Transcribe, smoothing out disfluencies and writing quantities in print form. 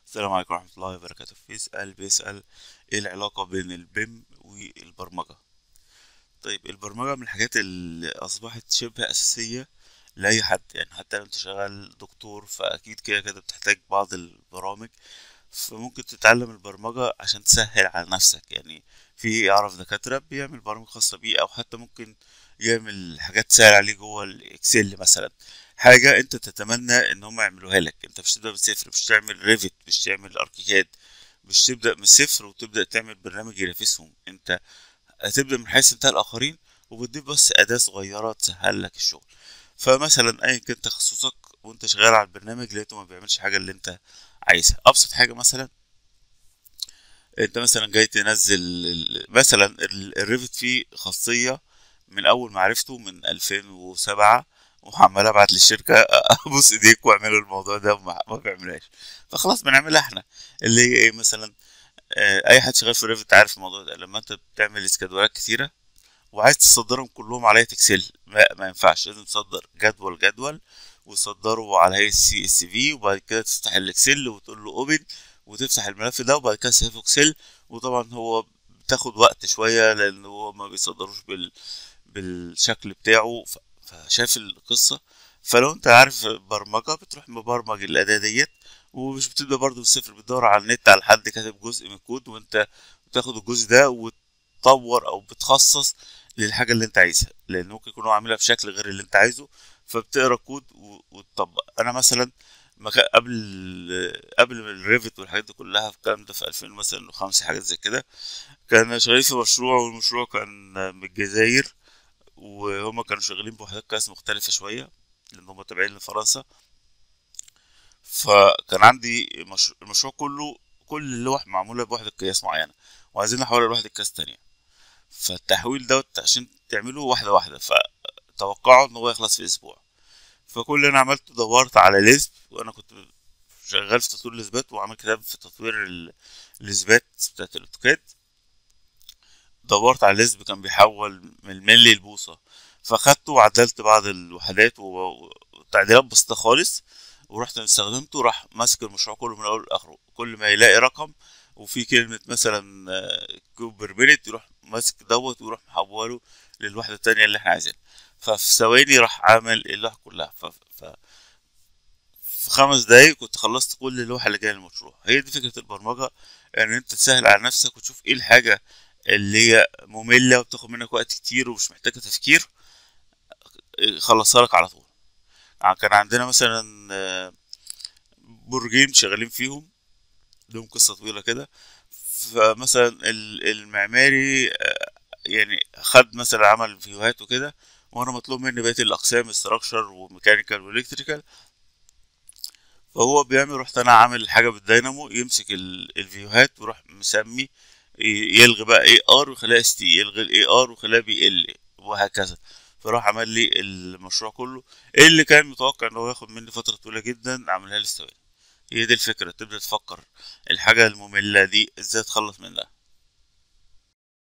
السلام عليكم ورحمة الله وبركاته. بيسأل ايه العلاقة بين البيم والبرمجة؟ طيب، البرمجة من الحاجات اللي أصبحت شبه أساسية لأي حد، يعني حتى لو انت شغال دكتور فأكيد كده كده بتحتاج بعض البرامج. فممكن تتعلم البرمجة عشان تسهل على نفسك، يعني في أعرف دكاترة بيعمل برامج خاصة بيه، أو حتى ممكن يعمل حاجات تسهل عليه جوه الإكسل مثلا. حاجة انت تتمنى ان هم يعملوها لك. انت مش تبدأ من الصفر، مش تعمل ريفت، مش تعمل اركيكاد، مش تبدأ من الصفر وتبدأ تعمل برنامج ينافسهم. انت هتبدأ من حيث انتهى الآخرين، وبتضيف بس أداة صغيرة تسهل لك الشغل. فمثلا أيا كان تخصصك، وانت شغال على البرنامج لقيته ما بيعملش حاجة اللي انت عايزها. أبسط حاجة مثلا، انت مثلا جاي تنزل مثلا الريفت فيه خاصية من أول ما عرفته من 2007، وعمال ابعت للشركة ابوس ايديك واعملوا الموضوع ده، وما ما بيعملهاش. فخلاص بنعملها احنا. اللي هي ايه مثلا؟ اي حد شغال في ريفت عارف الموضوع ده. لما انت بتعمل اسكادولات كتيره وعايز تصدرهم كلهم على هيئه اكسل، ما ينفعش. لازم تصدر جدول جدول، وتصدره على هيئه سي اس في، وبعد كده تفتح الاكسل وتقول له اوبن، وتفتح الملف ده، وبعد كده سيف اكسل. وطبعا هو بتاخد وقت شويه لان هو ما بيصدروش بالشكل بتاعه. فشايف القصه. فلو انت عارف برمجه بتروح مبرمج الاداه ديت، ومش بتبدأ برضه من الصفر. بتدور على النت على حد كاتب جزء من الكود، وانت بتاخد الجزء ده وتطور او بتخصص للحاجة اللي انت عايزها، لان ممكن يكون هو عاملها بشكل غير اللي انت عايزه. فبتقرا كود وتطبق. انا مثلا قبل الريفت والحاجات دي كلها، الكلام ده في 2000 مثلا وخمسة حاجات زي كده، كان شغال في مشروع، والمشروع كان من الجزائر، وهما كانوا شغالين بوحدات قياس مختلفة شوية لأن هما تابعين لفرنسا. فكان عندي المشروع كله، كل اللوح معمولة بوحدة قياس معينة، وعايزين نحولها لوحدة قياس تانية. فالتحويل دوت عشان تعمله واحدة واحدة، فتوقعوا ان هو يخلص في اسبوع. فكل اللي انا عملته دورت على ليزب، وانا كنت شغال في تطوير الاثبات، وعامل كتاب في تطوير الاثبات بتاعت الاوتوكاد. دورت على ليزب كان بيحول من الملي لبوصة، فاخدته وعدلت بعض الوحدات وتعديلات بسيطة خالص، ورحت استخدمته. راح ماسك المشروع كله من اول لاخره. كل ما يلاقي رقم وفي كلمة مثلا كوب بير مينت، يروح ماسك دوت ويروح محوله للوحدة التانية اللي احنا عايزينها. ففي ثواني راح عامل اللوحة كلها. في 5 دقايق كنت خلصت كل اللوحة اللي جاية للمشروع. هي دي فكرة البرمجة، ان انت تسهل على نفسك وتشوف ايه الحاجة اللي هي مملة وبتاخد منك وقت كتير ومش محتاجة تفكير، خلصها لك على طول. يعني كان عندنا مثلا برجين شغالين فيهم، لهم قصة طويلة كده. فمثلا المعماري يعني خد مثلا عمل فيوهات وكده، وانا مطلوب مني بقية الاقسام استراكشر وميكانيكال والكتريكال. فهو بيعمل، رحت انا عامل حاجة بالدينامو يمسك الفيوهات ويروح مسمي، يلغي بقى اي ار ويخليها اس تي، يلغي الاي ار ويخليها بي ال، وهكذا. فراح عمل لي المشروع كله اللي كان متوقع ان هو ياخد مني فترة طويلة جدا، عملها لي ثواني. هي دي الفكرة، تبدأ تفكر الحاجة المملة دي ازاي تخلص منها.